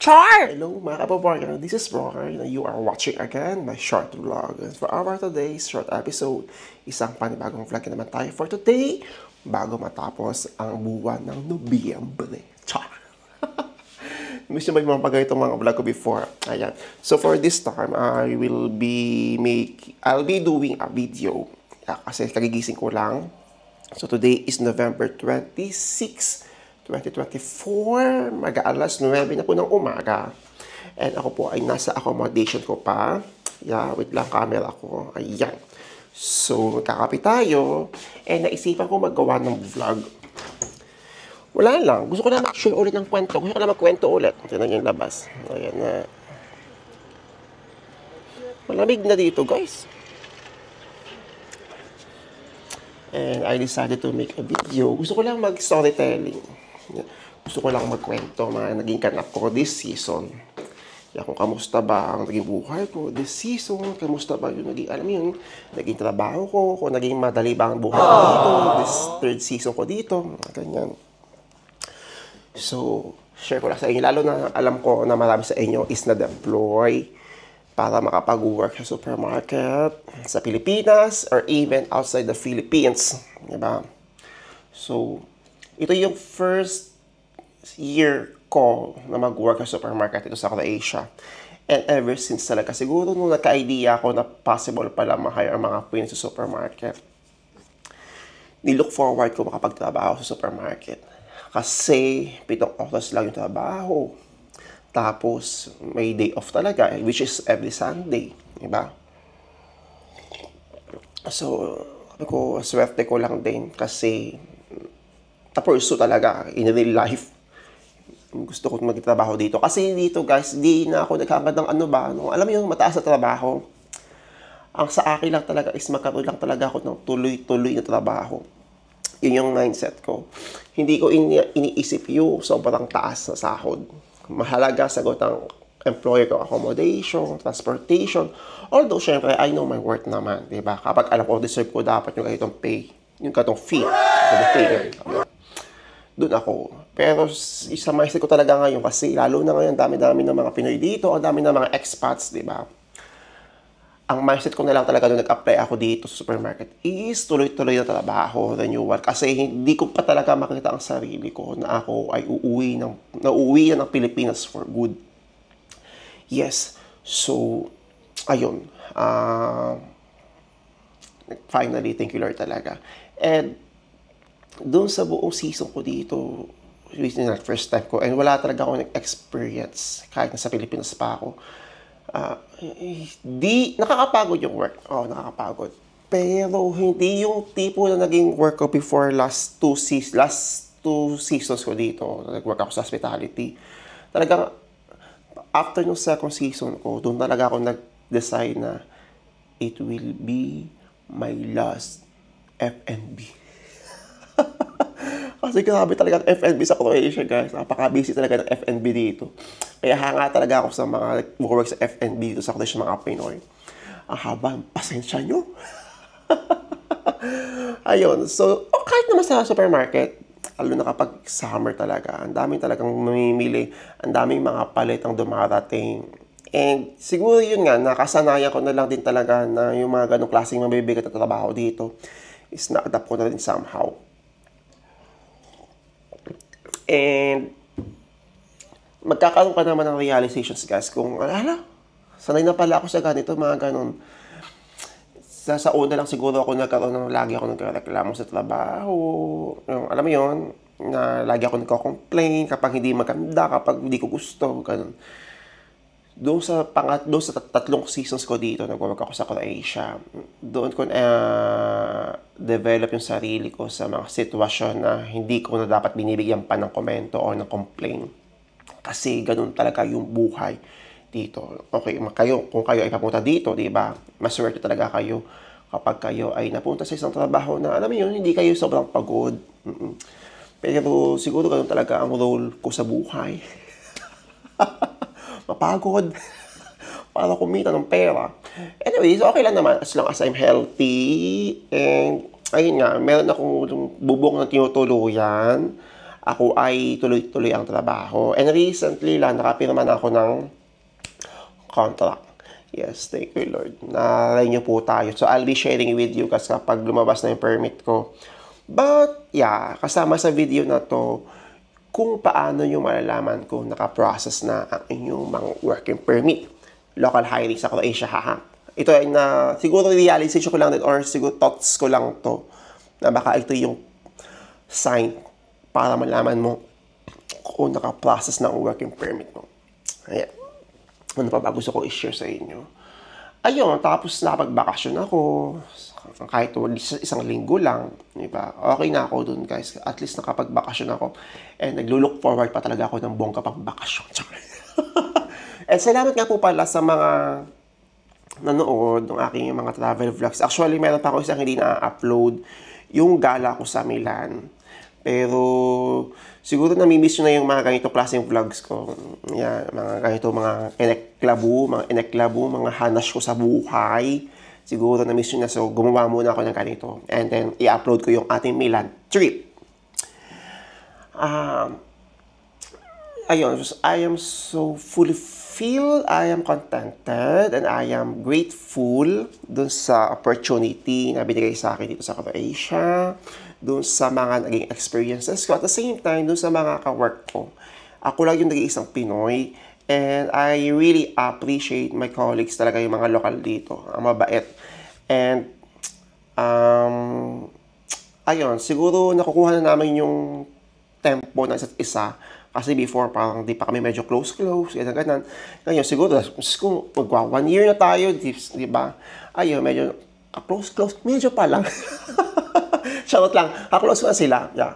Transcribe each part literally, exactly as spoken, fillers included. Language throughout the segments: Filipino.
Char! Hello mga kababayan, this is Rocker and you are watching again my short vlog. And for our today's short episode, isang panibagong vlog naman tayo for today bago matapos ang buwan ng Nobyembre. Char! Miss nyo ba yung mga itong mga vlog ko before? Ayan. So for this time, I will be make I'll be doing a video. Yeah, kasi kagigising ko lang. So today is November twenty-sixth, twenty twenty-four, mag-aalas nuwebe na po ng umaga. And ako po ay nasa accommodation ko pa. Yeah, wait lang, camera ko. Ayan. So, magkakape tayo. And naisipan ko maggawa ng vlog. Wala lang. Gusto ko na mag-share ulit ng kwento. Gusto ko na magkwento ulit. Ito na yung labas. Ayan na. Malamig na dito, guys. And I decided to make a video. Gusto ko lang mag-storytelling. Gusto ko lang magkwento mga naging kanap ko this season. Kaya kung kamusta ba ang naging buhay ko this season, kamusta ba yung naging, alam mo yun, naging trabaho ko, kung naging madali ba ang buhay ko dito, this third season ko dito, ganyan. So, share ko lang sa inyo, lalo na alam ko na marami sa inyo is na-deploy para makapag-work sa supermarket sa Pilipinas or even outside the Philippines. Diba? So, ito yung first year ko na mag-work sa supermarket dito sa Croatia. And ever since talaga, siguro nung nagka-idea ako na possible pala ma-hire ang mga Pinoy sa supermarket, nilook forward ko makapagtrabaho sa supermarket. Kasi pitong oras lang yung trabaho. Tapos, may day off talaga, which is every Sunday. Diba? So, sabi ko, swerte ko lang din kasi na-pursue talaga in real life. Gusto ko magtrabaho dito. Kasi dito, guys, di na ako naghangad ng ano ba. No? Alam mo yung mataas na trabaho. Ang sa akin lang talaga is magkaroon lang talaga ako ng tuloy-tuloy na trabaho. Yun yung mindset ko. Hindi ko ini iniisip yung sobrang taas na sahod. Mahalaga sagot ang employer ko, accommodation, transportation. Although, syempre, I know my worth naman, di ba? Kapag alam ko, deserve ko dapat yung ganitong pay, yung ganitong fee, yung fee, doon ako. Pero sa mindset ko talaga ngayon, kasi lalo na ngayon, dami-dami ng mga Pinoy dito, ang dami ng mga expats, di ba? Ang mindset ko na lang talaga nung nag-apply ako dito sa supermarket is tuloy-tuloy na trabaho, renewal. Kasi hindi ko pa talaga makita ang sarili ko na ako ay uuwi ng, na uuwi na ng Pilipinas for good. Yes. So, ayun. Uh, finally, thank you Lord talaga. And, doon sa buong season ko dito, first time ko, and wala talaga akong experience kahit nasa Pilipinas pa ako. Uh, di, nakakapagod yung work. Oo, oh, nakakapagod. Pero hindi yung tipo na naging work ko before last two, seas last two seasons ko dito. Nag-work ako sa hospitality. Talagang, after yung second season ko, doon talaga ako nag-decide na it will be my last F and B. Kasi grabe talaga ang F and B sa Croatia, guys. Napaka-busy talaga ng F and B dito. Kaya hanga talaga ako sa mga work sa F and B dito sa Croatia, mga Pinoy. Ang haba, pasensya nyo. Ayun. So, oh, kahit naman sa supermarket, lalo na kapag summer talaga, ang daming talagang mamimili, ang daming mga palit ang dumarating. And siguro yun nga, nakasanayan ko na lang din talaga na yung mga ganong klaseng mabibigat na trabaho dito is na-adapt ko na rin somehow. And magkakaroon ka naman ng realizations, guys, kung, ala, sanay na pala ako sa ganito, mga ganon. Sa, sa una lang siguro ako nagkaroon ng, lagi ako nagreklamo sa trabaho. Yung, alam mo yun, na lagi ako nagko-complain kapag hindi maganda, kapag hindi ko gusto, ganon. Doon sa, pangat, doon sa tatlong seasons ko dito, nag-work ako sa Croatia, doon ko uh, develop yung sarili ko sa mga sitwasyon na hindi ko na dapat binibigyan pa ng komento o ng complaint. Kasi ganun talaga yung buhay dito. Okay, kayo, kung kayo ay papunta dito, di ba? Maswerte talaga kayo kapag kayo ay napunta sa isang trabaho na, alam mo yun, hindi kayo sobrang pagod. Mm-mm. Pero siguro ganun talaga ang role ko sa buhay. Mapagod para kumita ng pera. Anyways, okay lang naman as long as I'm healthy. And ayun nga, meron akong bubong na tinutuluyan. ako ay tuloy-tuloy ang trabaho. And recently lang, nakapirma na ako ng contract. Yes, thank you Lord. Nalay niyo po tayo. So, I'll be sharing with you kasi kapag lumabas na yung permit ko. But, yeah, kasama sa video na to, kung paano nyo malalaman kung nakaprocess na ang inyong mga working permit. Local hiring sa Croatia, haha. Ito ay na, siguro realization ko lang din or siguro thoughts ko lang to na baka ito yung sign para malaman mo kung nakaprocess na ang working permit mo. Ayan. Ano pa ba gusto ko i-share sa inyo? Ayun, tapos napagbakasyon ako, kahit isang linggo lang, di ba? Okay na ako dun, guys. At least nakapagbakasyon ako. And naglo-look forward pa talaga ako ng bongga pang bakasyon. And salamat nga po pala sa mga nanood ng aking mga travel vlogs. Actually, meron pa ako isang hindi na-upload, yung gala ko sa Milan. Pero, siguro namimiss nyo na yung mga ganito klaseng vlogs ko. Yan, mga ganito, mga eneklabu, mga eneklabu, mga hanas ko sa buhay. Siguro namiss nyo na. So, gumawa muna ako ng ganito. And then, i-upload ko yung ating Milan trip. Um, ayun, I am so fully filled, I am contented, and I am grateful dun sa opportunity na binigay sa akin dito sa Croatia, dun sa mga naging experiences ko. At the same time, dun sa mga ka-work ko. Ako lang yung nag-iisang Pinoy. And I really appreciate my colleagues talaga, yung mga lokal dito. Ang mabait. And, um, ayun, siguro nakukuha na namin yung tempo ng isa't isa. Kasi before, parang di pa kami medyo close-close, ganyan, ganyan. Ngayon, siguro, kung magwa one year na tayo, di, di ba? Ayun, medyo close-close, medyo pa lang. Charot lang, ka-close ko na sila. Yeah.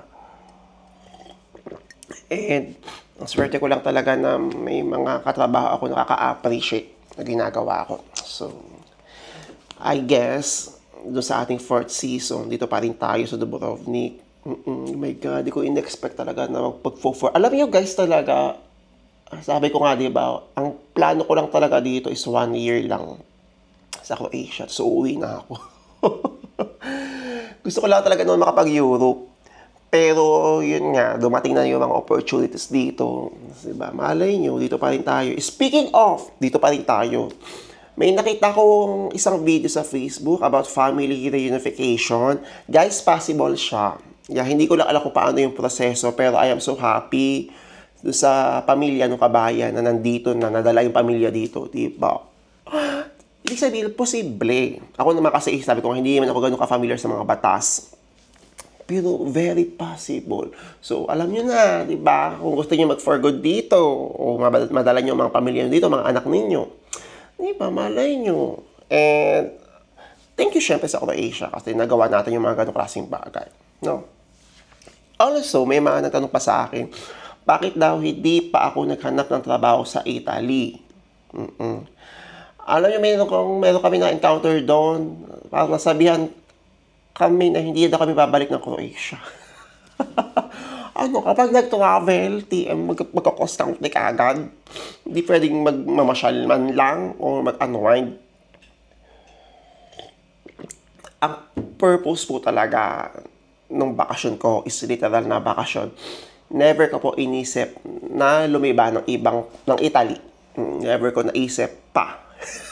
And, ang swerte ko lang talaga na may mga katrabaho ako nakaka-appreciate na ginagawa ko. So, I guess, doon sa ating fourth season, dito pa rin tayo sa Dubrovnik. Mm-mm, oh my God, di ko in-expect talaga na magpag-for. Alam niyo guys talaga, sabi ko nga diba, ang plano ko lang talaga dito is one year lang sa Croatia. So, uuwi na ako. Gusto ko lang talaga noon makapag-Europe. Pero, yun nga, dumating na yung mga opportunities dito. Diba? Malay nyo, dito pa rin tayo. Speaking of, dito pa rin tayo. May nakita kong isang video sa Facebook about family reunification. Guys, possible siya. Yeah, hindi ko lang alam kung paano yung proseso, pero I am so happy doon sa pamilya ng kabayan na nandito na, nadala yung pamilya dito. Diba? Ibig sabihin, posible. Ako naman kasi, sabi ko, hindi naman ako ganun ka-familiar sa mga batas. Pero very possible. So, alam nyo na, di ba? Kung gusto nyo mag-for good dito, o madala nyo mga pamilya nyo dito, mga anak ninyo, di ba? Malay nyo. And, thank you syempre sa Croatia kasi nagawa natin yung mga ganong klaseng bagay. No? Also, may mga nagtanong pa sa akin, bakit daw hindi pa ako naghanap ng trabaho sa Italy? Mm-mm. Alam nyo, meron, kong, meron kami na-encounter doon. Parang nasabihan kami na hindi na kami babalik ng Croatia. Ano, kapag nag-travel, T M, mag magkakos ng like agad. Hindi pwedeng magmamasyal man lang o mag-unwind. Ang purpose po talaga ng bakasyon ko is literal na bakasyon. Never ko po inisip na lumiba ng ibang, ng Italy. Never ko naisip pa.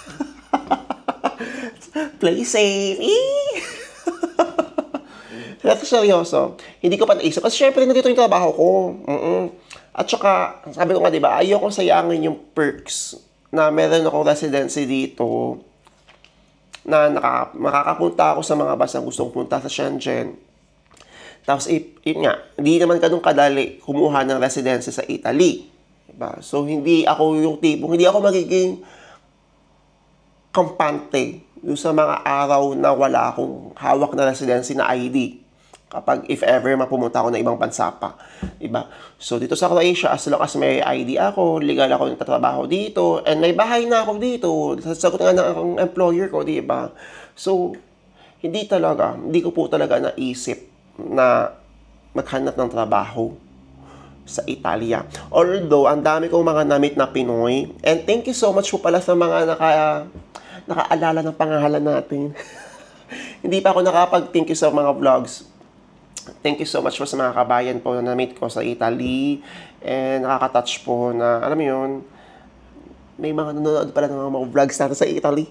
Play safe. Pero seryoso, hindi ko pa naisip. Kasi syempre, nandito yung trabaho ko. Mm-mm. At saka, sabi ko nga, di ba, ayokong sayangin yung perks na meron akong residency dito na naka, makakapunta ako sa mga basang gustong punta sa Shenzhen. Tapos, yun nga, hindi naman ganun kadali kumuha ng residency sa Italy. Diba? So, hindi ako yung tipong, hindi ako magiging kampante yung sa mga araw na wala akong hawak na residency na I D. Kapag, if ever, mapumunta ako ng ibang bansa pa. Diba? So, dito sa Croatia, as long as may I D ako, legal ako nagtatrabaho dito, and may bahay na ako dito, sasagot nga ng employer ko, diba? So, hindi talaga, hindi ko po talaga naisip na maghanap ng trabaho sa Italia. Although, ang dami kong mga namit na Pinoy, and thank you so much po pala sa mga naka, nakaalala ng pangalan natin. Hindi pa ako nakapag-thank you sa mga vlogs. Thank you so much po sa mga kabayan po na na-meet ko sa Italy. And nakaka-touch po na, alam mo yun, may mga nanonood pala ng mga vlogs natin sa Italy.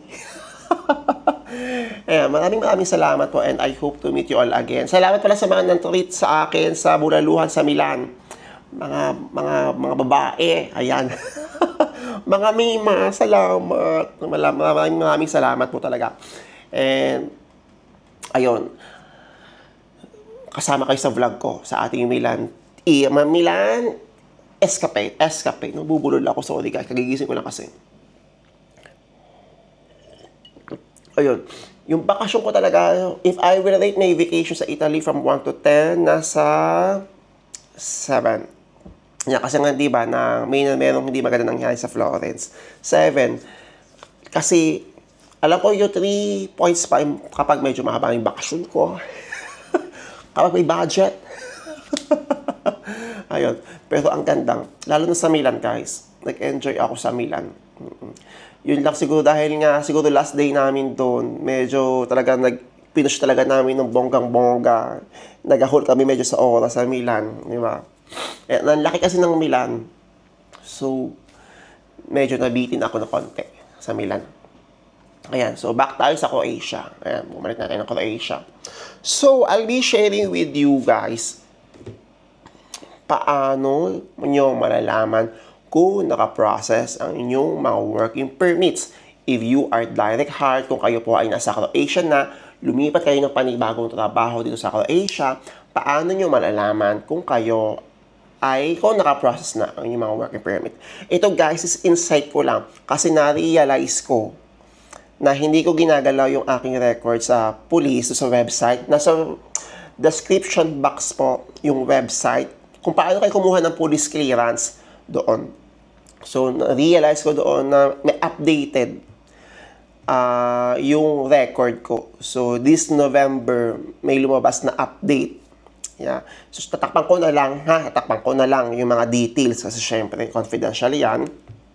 Ayan, maraming maraming salamat po and I hope to meet you all again. Salamat pala sa mga nang-treat sa akin sa Bulaluhan sa Milan. Mga mga mga babae, ayan. Mga mima, salamat. Maraming maraming salamat po talaga. And ayun. Kasama kayo sa vlog ko sa ating Milan. I, Milan Escapade, Escapade. Nabubulol ako, sorry guys. Kagigising ko lang kasi. Ayun. Yung bakasyon ko talaga, if I will rate my vacation sa Italy from one to ten, nasa seven. Yeah, kasi nga, di ba, na may na merong hindi maganda nangyari sa Florence. seven. Kasi, alam ko yung three points pa kapag medyo mahaba yung bakasyon ko. Kapag may budget. Ayun. Pero ang gandang, lalo na sa Milan, guys. Nag-enjoy ako sa Milan. Yun lang siguro dahil nga, siguro last day namin doon, medyo talaga nag-pinush talaga namin ng bonggang-bongga. Nag-ahol kami medyo sa oras sa Milan. Di ba? Eh, ang laki kasi ng Milan. So, medyo nabitin ako na konti sa Milan. Ayan, so back tayo sa Croatia. Ayan, bumalik natin ng Croatia. So, I'll be sharing with you guys paano nyo malalaman kung nakaprocess ang inyong mga working permits. If you are direct hire, kung kayo po ay nasa Croatia na, lumipat kayo ng panibagong trabaho dito sa Croatia, paano nyo malalaman kung kayo ay kung nakaprocess na ang inyong mga working permit. Ito guys is insight ko lang kasi na-realize ko na hindi ko ginagalaw yung aking record sa police sa website. Nasa description box po yung website kung paano kayo kumuha ng police clearance doon. So, na-realize ko doon na may updated uh, yung record ko. So, this November, may lumabas na update. Yeah. So, tatakpan ko na lang, ha? Tatakpan ko na lang yung mga details kasi syempre, confidential yan.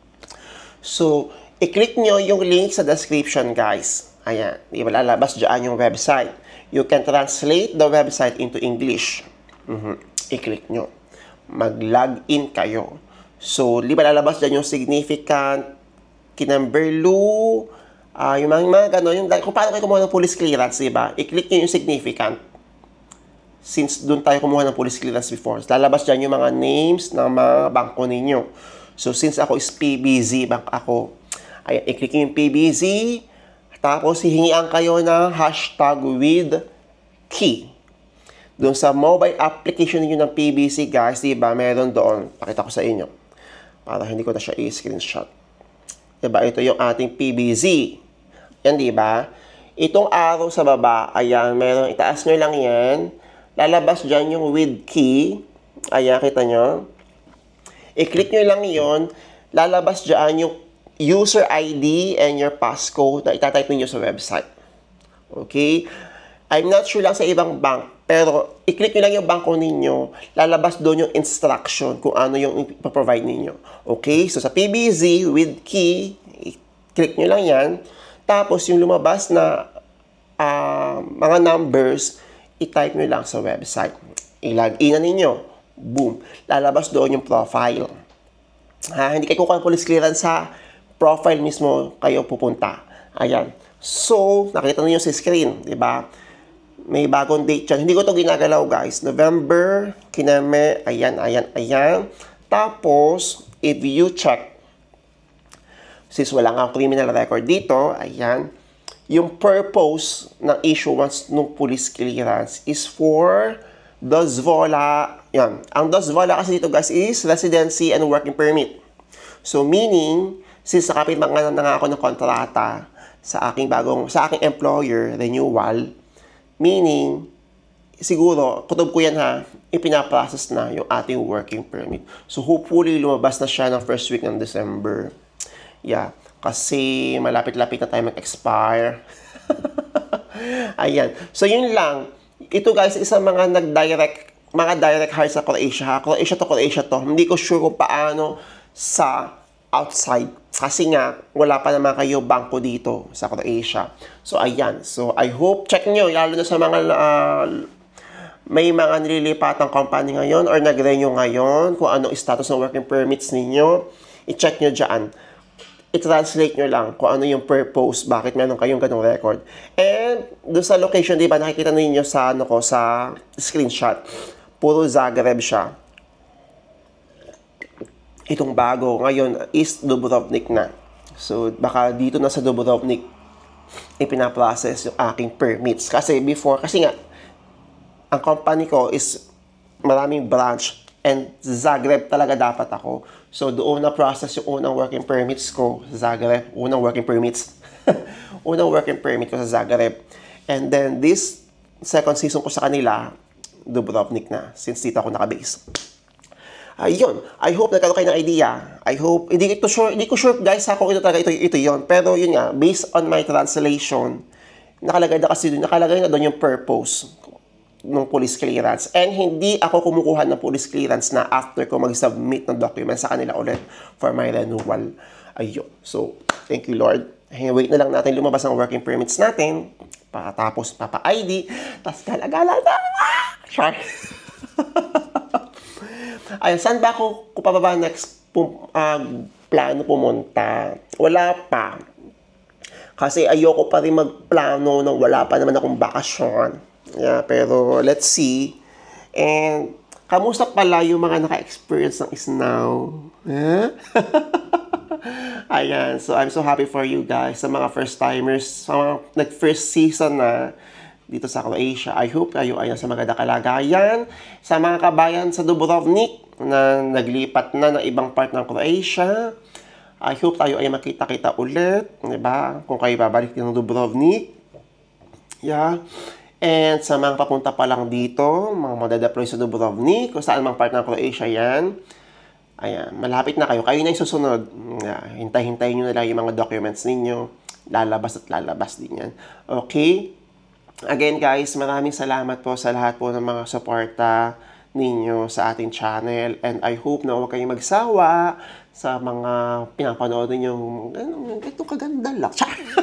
So, i-click nyo yung link sa description, guys. Ayan. Di ba lalabas dyan yung website. You can translate the website into English. Mm-hmm. I-click nyo. Mag-log in kayo. So, di ba lalabas dyan yung significant, kinamberlu, uh, yung mga, mga gano'n, yung, kung paano kayo kumuha ng police clearance, di ba? I-click nyo yung significant. Since doon tayo kumuha ng police clearance before. Lalabas dyan yung mga names ng mga bangko ninyo. So, since ako is P B Z bank ako, ayan, i-click nyo yung P B Z, tapos hihingian kayo ng hashtag with key. Doon sa mobile application niyo ng P B C, guys, di ba, meron doon. Pakita ko sa inyo. Para hindi ko na siya i-screenshot. Diba, ito yung ating P B Z. Yan, di ba? Itong arrow sa baba, ayan, meron, itaas nyo lang yan. Lalabas dyan yung with key. Ayan, kita nyo. I-click nyo lang yon. Lalabas dyan yung user I D and your passcode na itatype niyo sa website. Okay? I'm not sure lang sa ibang bank, pero i-click nyo lang yung bangko ninyo, lalabas doon yung instruction kung ano yung ipaprovide ninyo. Okay? So, sa P B Z with key, i-click nyo lang yan. Tapos, yung lumabas na uh, mga numbers, i-type nyo lang sa website. I-log in na ninyo. Boom. Lalabas doon yung profile. Ha? Hindi kayo kukuha ng police clearance sa profile mismo kayo pupunta. Ayan. So, nakita niyo sa screen, di ba? May bagong date dyan. Hindi ko to ginagalaw, guys. November, kiname, ayan, ayan, ayan. Tapos, if you check, since wala nga criminal record dito, ayan, yung purpose ng issuance ng police clearance is for dozvola. Yan. Ang dozvola kasi dito, guys, is residency and working permit. So, meaning, since nakapit mga na nga ako ng kontrata sa aking bagong, sa aking employer, renewal, meaning, siguro, kutob ko yan ha, ipinaprocess na yung ating working permit. So, hopefully, lumabas na siya ng first week ng December. Yeah. Kasi, malapit-lapit na tayo mag-expire. Ayan. So, yun lang. Ito, guys, isang mga nag-direct, mga direct hire sa Croatia ha. Croatia to, Croatia to. Hindi ko sure kung paano sa outside. Kasi nga, wala pa naman kayo bangko dito sa Croatia. So, ayan. So, I hope, check nyo, lalo na sa mga uh, may mga nililipatang company ngayon or nag-renew ngayon, kung anong status ng working permits ninyo, i-check nyo dyan. I-translate nyo lang kung ano yung purpose, bakit meron kayong ganong record. And doon sa location, di ba, nakikita ninyo sa, ano ko, sa screenshot, puro Zagreb siya. Itong bago ngayon is Dubrovnik na. So, baka dito na sa Dubrovnik, ipinaprocess yung aking permits. Kasi before, kasi nga, ang company ko is maraming branch and Zagreb talaga dapat ako. So, doon na-process yung unang working permits ko sa Zagreb. Unang working permits. unang working permit ko sa Zagreb. And then, this second season ko sa kanila, Dubrovnik na. Since dito ako nakabase. Ayun. I hope nagkaroon kayo ng idea. I hope, hindi ko sure, hindi ko sure guys ha kung ito talaga, ito, ito yon. Pero yun nga, based on my translation, nakalagay na kasi doon, nakalagay na doon yung purpose ng police clearance. And hindi ako kumukuha ng police clearance na after ko mag-submit ng documents sa kanila ulit for my renewal. Ayun. So, thank you Lord. Wait na lang natin lumabas ang working permits natin. Tapos, papa-I D. Tapos, gala-gala na. Sure. Ayun, saan ba ako kupababa next pum, uh, plano pumunta? Wala pa. Kasi ayoko pa rin magplano nang wala pa naman akong bakasyon. Yeah, pero let's see. And kamusta pala yung mga naka-experience ng Isnaw? Huh? Ayan, so I'm so happy for you guys. Sa mga first-timers, sa mga nag-first season na dito sa Croatia. I hope kayo ay nasa maganda kalagayan. Sa mga kabayan sa Dubrovnik na naglipat na ng ibang part ng Croatia, I hope tayo ay makita-kita ulit. Diba? Kung kayo babalik din ng Dubrovnik. Yeah. And sa mga papunta pa lang dito, mga madadeploy sa Dubrovnik, kung saan mang part ng Croatia yan, ayan, malapit na kayo. Kayo na yung susunod. Yeah, hintay-hintayin nyo na lang yung mga documents ninyo. Lalabas at lalabas din yan. Okay? Again guys, maraming salamat po sa lahat po ng mga suporta ninyo sa ating channel. And I hope na huwag kayong magsawa sa mga pinapanood ninyong, ito kaganda lang.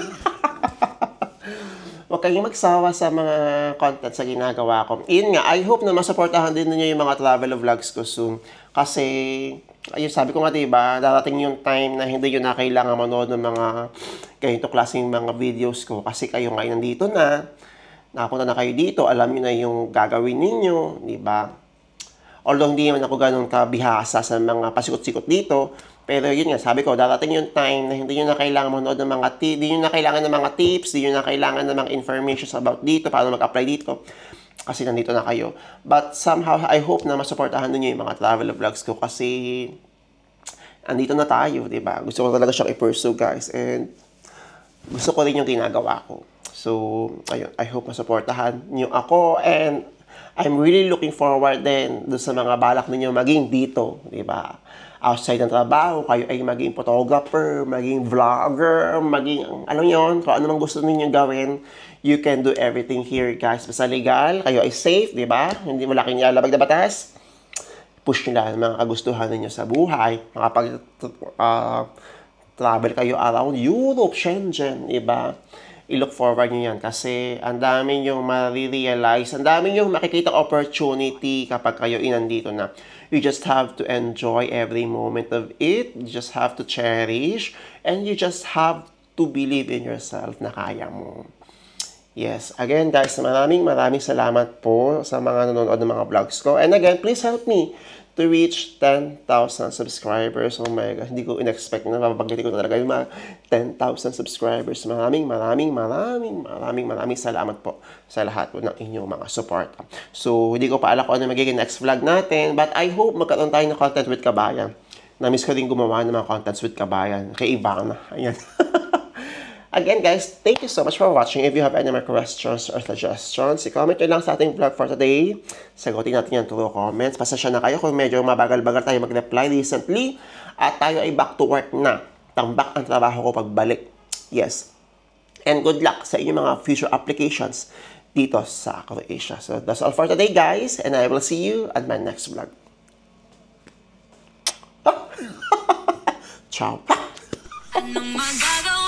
Huwag kayong magsawa sa mga content sa ginagawa ko. Yun nga, I hope na masuportahan din ninyo yung mga travel vlogs ko soon. Kasi, ayun, sabi ko nga diba, darating yung time na hindi yun na kailangan manood ng mga ganito klaseng mga videos ko. Kasi kayo ngayon nandito na, nakapunta na kayo dito, alam nyo na yung gagawin ninyo, diba? Although hindi naman ako ganun kabihasa sa mga pasikot-sikot dito, pero yun nga, sabi ko, darating yung time na hindi nyo na kailangan manood ng mga tips, hindi nyo na kailangan ng mga tips, hindi nyo na kailangan ng mga information about dito, paano mag-apply dito, kasi nandito na kayo. But somehow, I hope na masuportahan nyo yung mga travel vlogs ko kasi andito na tayo, diba? Gusto ko talaga siyang i-pursue, guys, and gusto ko rin yung ginagawa ko. So, ayun, I hope masuportahan nyo ako, and I'm really looking forward din doon sa mga balak ninyo maging dito, diba? Outside ng trabaho, kayo ay maging photographer, maging vlogger, maging, ano yon, kung ano mang gusto ninyo gawin, you can do everything here, guys. Basta legal, kayo ay safe, di ba? Hindi mo laking nilalabag na batas. Push nyo lang mga kagustuhan ninyo sa buhay. Makapag uh, travel kayo around Europe, Shenzhen, di ba? I-look forward nyo yan kasi ang dami nyo ma-realize, ang dami nyo makikita opportunity kapag kayo inandito na. You just have to enjoy every moment of it. You just have to cherish. And you just have to believe in yourself na kaya mo. Yes. Again, guys, maraming maraming salamat po sa mga nanonood ng mga vlogs ko. And again, please help me to reach ten thousand subscribers. Oh my God, hindi ko in-expect na mapapagdating ko talaga yung mga ten thousand subscribers. Maraming, maraming, maraming, maraming, maraming salamat po sa lahat po ng inyong mga support. So, hindi ko pa alam kung ano magiging next vlog natin, but I hope magkaroon tayo ng content with Kabayan. Na-miss ko rin gumawa ng mga contents with Kabayan. Kay Ivana. Ayan. Again, guys, thank you so much for watching. If you have any more questions or suggestions, i-comment nyo lang sa ating vlog for today. Sagutin natin yan through comments. Pasensya na kayo kung medyo mabagal-bagal tayo mag-reply recently. At tayo ay back to work na. Tambak ang trabaho ko pagbalik. Yes. And good luck sa inyong mga future applications dito sa Croatia. So, that's all for today, guys. And I will see you at my next vlog. Ciao.